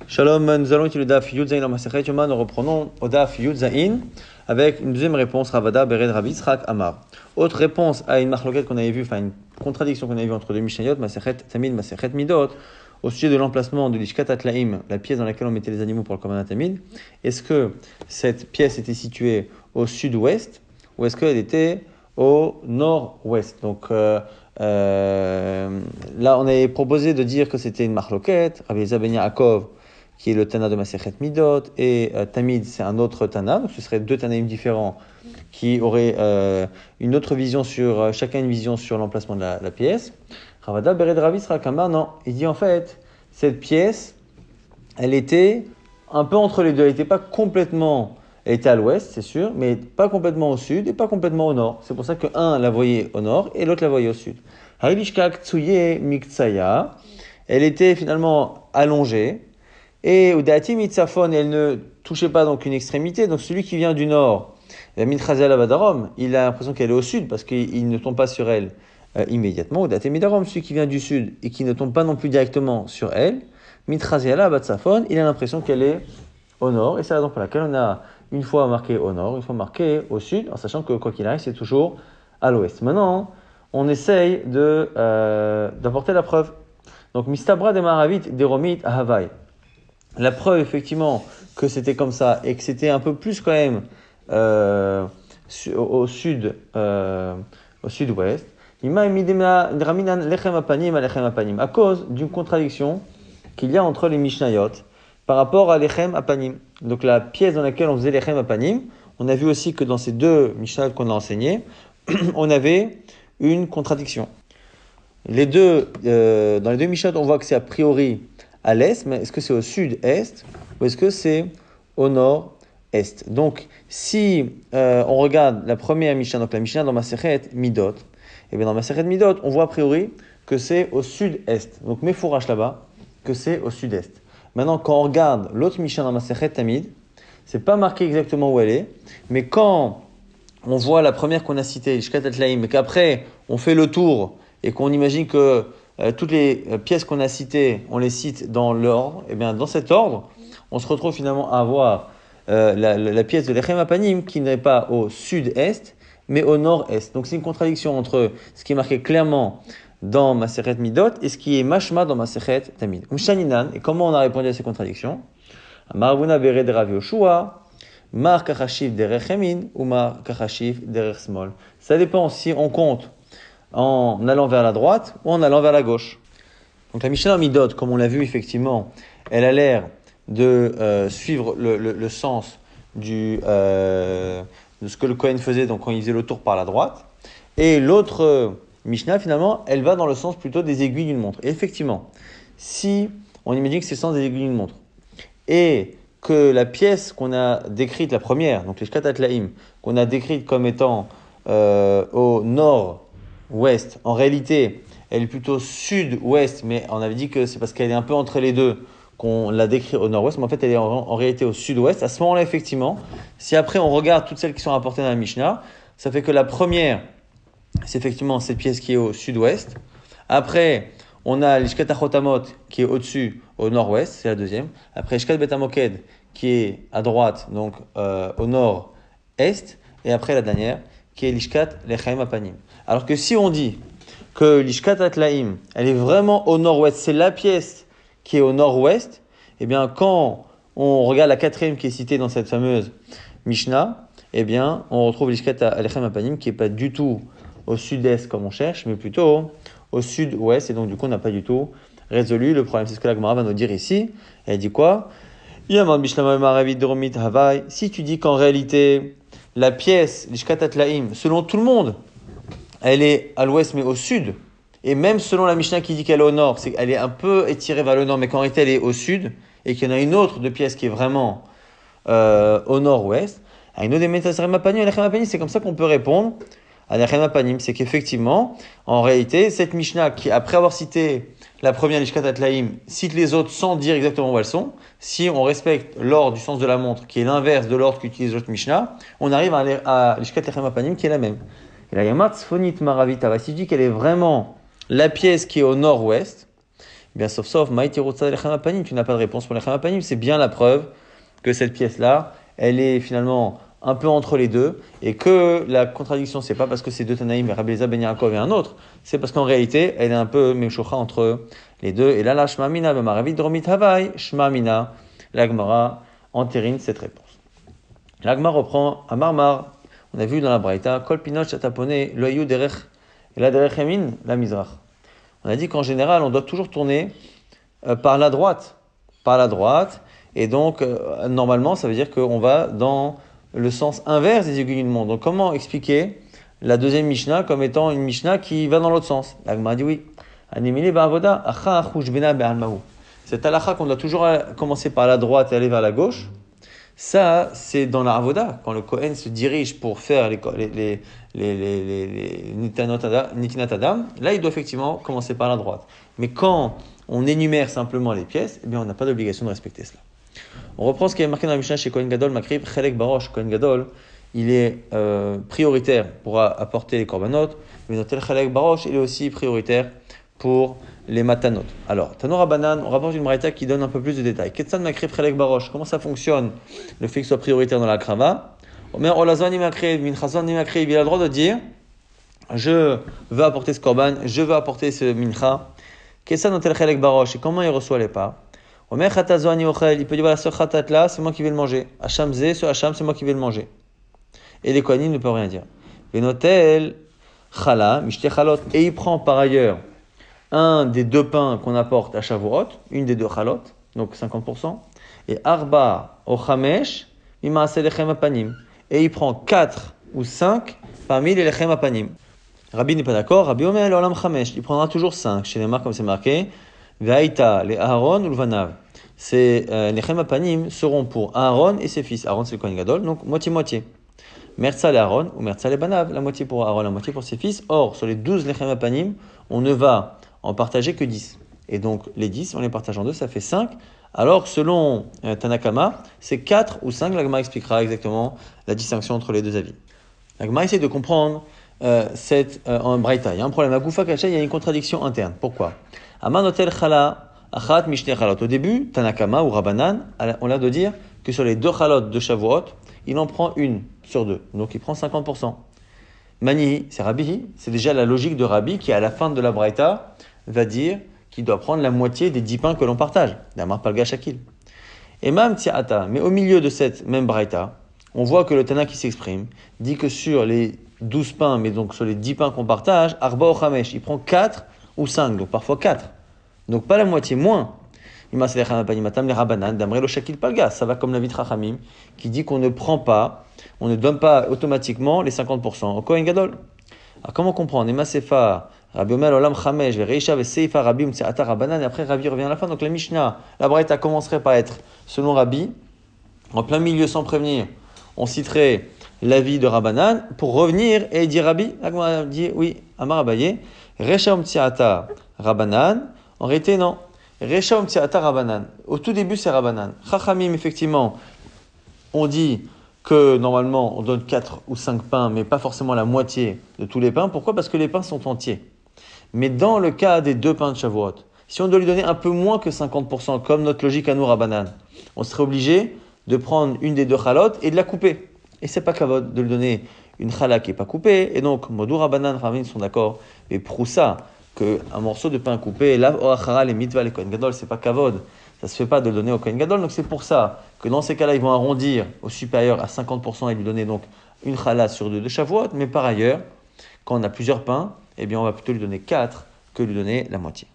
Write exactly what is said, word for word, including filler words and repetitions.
Shalom, nous allons étudier le Daf Yud Zayin en Masechet Yoma. Nous reprenons au Daf Yud Zayin avec une deuxième réponse, Ravada Bered Rav Yitzchak Amar. Autre réponse à une marloquette qu'on avait vue, enfin une contradiction qu'on avait vue entre deux Mishnayot, Masechet Tamid, Masechet Midot, au sujet de l'emplacement de l'Ishkat Atlaim, la pièce dans laquelle on mettait les animaux pour le Korban Tamid. Est-ce que cette pièce était située au sud-ouest ou est-ce qu'elle était au nord-ouest? Donc euh, euh, là, on avait proposé de dire que c'était une marloquette, Rabbi Eliezer ben Yaakov, qui est le Tana de Masechet Midot, et euh, Tamid, c'est un autre Tana, donc ce seraient deux Tanaïm différents qui auraient euh, une autre vision sur, euh, chacun une vision sur l'emplacement de la, la pièce. Ravada Bered Rav Yitzchak Amar, non, il dit en fait, cette pièce, elle était un peu entre les deux, elle n'était pas complètement, elle était à l'ouest, c'est sûr, mais pas complètement au sud et pas complètement au nord. C'est pour ça que un la voyait au nord et l'autre la voyait au sud. Harilishkak Tsuye Miktsaya, elle était finalement allongée, et Udaati Mitzafon, elle ne touchait pas donc une extrémité. Donc celui qui vient du nord, la Mitchazia Badarom, il a l'impression qu'elle est au sud parce qu'il ne tombe pas sur elle euh, immédiatement. Udaati Midarom, celui qui vient du sud et qui ne tombe pas non plus directement sur elle, Mitchazia Batsafon, il a l'impression qu'elle est au nord. Et c'est la raison pour laquelle on a une fois marqué au nord, une fois marqué au sud, en sachant que quoi qu'il arrive, c'est toujours à l'ouest. Maintenant, on essaye de, euh, d'apporter la preuve. Donc Mistabra de Maravit, Deromit, Havai. La preuve, effectivement, que c'était comme ça et que c'était un peu plus quand même euh, au, au sud, euh, au sud-ouest, à cause d'une contradiction qu'il y a entre les Mishnayot par rapport à l'Echem Apanim. Donc la pièce dans laquelle on faisait l'Echem Apanim, on a vu aussi que dans ces deux Mishnayot qu'on a enseignés, on avait une contradiction. Les deux, euh, dans les deux Mishnayot, on voit que c'est a priori à l'est, mais est-ce que c'est au sud-est ou est-ce que c'est au nord-est? Donc, si euh, on regarde la première Mishnah, donc la Mishnah dans Masechet Midot, et bien dans Masechet Midot, on voit a priori que c'est au sud-est. Donc, Mefourash là-bas, que c'est au sud-est. Maintenant, quand on regarde l'autre Mishnah dans Masechet Tamid, c'est pas marqué exactement où elle est, mais quand on voit la première qu'on a citée, l'Ishkat Atlaim, mais qu'après on fait le tour et qu'on imagine que Euh, toutes les euh, pièces qu'on a citées, on les cite dans l'ordre, et bien dans cet ordre, on se retrouve finalement à avoir euh, la, la, la pièce de l'Echem Apanim qui n'est pas au sud-est, mais au nord-est. Donc c'est une contradiction entre ce qui est marqué clairement dans Masechet Midot et ce qui est mashma dans Masechet Tamid. Umshaninan, et comment on a répondu à ces contradictions? Marvuna Bered Rav Yoshua, Mar Kachashiv Derech Yamin ou Mar Kachashiv Derech Smol. Ça dépend si on compte en allant vers la droite ou en allant vers la gauche. Donc la Mishnah Midot, comme on l'a vu effectivement, elle a l'air de euh, suivre le, le, le sens du, euh, de ce que le Kohen faisait donc quand il faisait le tour par la droite. Et l'autre euh, Mishnah, finalement, elle va dans le sens plutôt des aiguilles d'une montre. Et effectivement, si on imagine que c'est le sens des aiguilles d'une montre, et que la pièce qu'on a décrite, la première, donc les Shkat Atlaim, qu'on a décrite comme étant euh, au nord ouest. En réalité, elle est plutôt sud-ouest, mais on avait dit que c'est parce qu'elle est un peu entre les deux qu'on l'a décrit au nord-ouest, mais en fait, elle est en, en réalité au sud-ouest. À ce moment-là, effectivement, si après on regarde toutes celles qui sont rapportées dans la Mishnah, ça fait que la première, c'est effectivement cette pièce qui est au sud-ouest. Après, on a l'Ishkat Achotamot qui est au-dessus, au nord-ouest, c'est la deuxième. Après, Ishkat Betamoked qui est à droite, donc euh, au nord-est. Et après, la dernière, qui est l'Ishkat Lechem Apanim. Alors que si on dit que l'Ishkat Atlaim, elle est vraiment au nord-ouest, c'est la pièce qui est au nord-ouest, eh bien, quand on regarde la quatrième qui est citée dans cette fameuse Mishnah, eh bien, on retrouve l'Ishkat Lechem Apanim qui n'est pas du tout au sud-est comme on cherche, mais plutôt au sud-ouest. Et donc, du coup, on n'a pas du tout résolu le problème. C'est ce que la Gemara va nous dire ici. Elle dit quoi? Si tu dis qu'en réalité, la pièce, l'Ishkat Atlaim, selon tout le monde, elle est à l'ouest mais au sud, et même selon la Mishnah qui dit qu'elle est au nord, c'est qu'elle est un peu étirée vers le nord, mais qu'en réalité elle est au sud, et qu'il y en a une autre de pièce qui est vraiment euh, au nord-ouest. C'est comme ça qu'on peut répondre à l'Echem Apanim, c'est qu'effectivement, en réalité, cette Mishnah qui, après avoir cité la première l'Ishkat Atlaim, cite les autres sans dire exactement où elles sont. Si on respecte l'ordre du sens de la montre, qui est l'inverse de l'ordre qu'utilise l'autre Mishnah, on arrive à l'Ishkat Lechem Apanim qui est la même. Et la Yamat Sfonit Maravita, si je dis qu'elle est vraiment la pièce qui est au nord-ouest, bien sauf sauf, Maïti Rotsa Lechem Apanim, tu n'as pas de réponse pour Lechem Apanim. C'est bien la preuve que cette pièce-là, elle est finalement un peu entre les deux, et que la contradiction, c'est pas parce que c'est deux Tanaïm, Rabbi Eliezer ben Yaakov et un autre, c'est parce qu'en réalité, elle est un peu Meshocha entre les deux. Et là, la Shma Mina, Bemaravid Dromit Havai, Shma Mina, la Gemara entérine cette réponse. La Gemara reprend à Marmar, on a vu dans la Braïta, Kol Pinoch Chatapone, Loayu Derech, et la Derech Yamin, la Mizrach. On a dit qu'en général, on doit toujours tourner euh, par la droite, par la droite, et donc, euh, normalement, ça veut dire qu'on va dans le sens inverse des aiguilles du monde. Donc, comment expliquer la deuxième Mishnah comme étant une Mishnah qui va dans l'autre sens? La Gemara dit oui. Cette halakha qu'on doit toujours commencer par la droite et aller vers la gauche, ça, c'est dans la avoda, quand le Kohen se dirige pour faire les, les, les, les, les, les, les Nitinat Adam, là, il doit effectivement commencer par la droite. Mais quand on énumère simplement les pièces, eh bien, on n'a pas d'obligation de respecter cela. On reprend ce qui est marqué dans la Mishnah chez Kohen Gadol, Makrib, Chelek Barosh. Kohen Gadol, il est euh, prioritaire pour apporter les korbanot, mais Notel Chelek Barosh, il est aussi prioritaire pour les matanot. Alors, Tanor Rabbanan, on rapporte une braïta qui donne un peu plus de détails. Ketsan Makrib, Chelek Barosh, comment ça fonctionne, le fait qu'il soit prioritaire dans la krava? Omer Olazon ni Makrib, Minchazon ni Makrib, il a le droit de dire, je veux apporter ce korban, je veux apporter ce mincha. Ketsan Notel Chelek Barosh, et comment il reçoit les pas? Omer Chatazo ani Ochel, il peut dire voilà, ce khatat là, c'est moi qui vais le manger. Hacham Zé, ce Hacham, c'est moi qui vais le manger. Et les Kohanim ne peuvent rien dire. Venotel Chala, Mishte Chalot, et il prend par ailleurs un des deux pains qu'on apporte à Shavuot, une des deux Chalot, donc cinquante pour cent, et Arba o Chamesh, Mimaase Lechem Apanim. Et il prend quatre ou cinq parmi les Lechem Apanim. Rabbi n'est pas d'accord, Rabbi Omer l'Olam Chamesh, il prendra toujours cinq, chez les marques comme c'est marqué. Ve'aïta, les Aaron ou le Vanav. Ces euh, Lechem Apanim seront pour Aaron et ses fils. Aaron c'est le Kohen Gadol, donc moitié-moitié. Merza les Aaron ou Merza les Banav, la moitié pour Aaron, la moitié pour ses fils. Or, sur les douze Lechem Apanim, on ne va en partager que dix. Et donc, les dix, on les partage en deux, ça fait cinq. Alors, selon euh, Tanakama, c'est quatre ou cinq. La Gemara expliquera exactement la distinction entre les deux avis. La Gemara essaie de comprendre euh, cette, euh, en Braïta. Il y a un problème. À Goufa Kacha, il y a une contradiction interne. Pourquoi? Amanotel Chala, Achat Mishne Chalot. Au début, Tanakama ou Rabbanan, on a de dire que sur les deux Chalot de Shavuot, il en prend une sur deux. Donc il prend cinquante pour cent. Mani, c'est Rabbi, c'est déjà la logique de Rabbi qui, à la fin de la Braïta, va dire qu'il doit prendre la moitié des dix pains que l'on partage. Damar Palga Shakil. Et Mam Tiata, mais au milieu de cette même Braïta, on voit que le Tana qui s'exprime dit que sur les douze pains, mais donc sur les dix pains qu'on partage, Arba o Chamesh, il prend quatre ou cinq, donc parfois quatre. Donc pas la moitié, moins. Ça va comme la vie de Chachamim, qui dit qu'on ne prend pas, on ne donne pas automatiquement les cinquante pour cent au Kohen Gadol. Alors comment comprendre? Ema Sefa, Rabbi Omer Olam Chamesh, Vereisha Veseifa Rabbi Mtseata Rabbanan, et après Rabbi revient à la fin. Donc la Mishnah, la Braïta commencerait par être selon Rabbi, en plein milieu sans prévenir, on citerait l'avis de Rabbanan pour revenir et dire Rabbi. Là, dit oui, Amar Abaye, Reisha Mtseata Rabbanan, en réalité non. Reisha Mtseata Rabbanan. Au tout début c'est Rabbanan. Chachamim effectivement, on dit que normalement on donne quatre ou cinq pains, mais pas forcément la moitié de tous les pains. Pourquoi? Parce que les pains sont entiers. Mais dans le cas des deux pains de Shavuot, si on doit lui donner un peu moins que cinquante pour cent, comme notre logique à nous Rabbanan, on serait obligé de prendre une des deux chalotes et de la couper. Et c'est pas kavod de lui donner une chala qui n'est pas coupée. Et donc, Modou Rabbanan, Ravin sont d'accord. Et Proussa, qu'un morceau de pain coupé, là, Oachara, les mitva, les Kohen Gadol, c'est pas kavod. Ça se fait pas de le donner au Kohen Gadol. Donc c'est pour ça que dans ces cas-là, ils vont arrondir au supérieur à cinquante pour cent et lui donner donc une chala sur deux de Shavuot. Mais par ailleurs, quand on a plusieurs pains, eh bien, on va plutôt lui donner quatre que lui donner la moitié.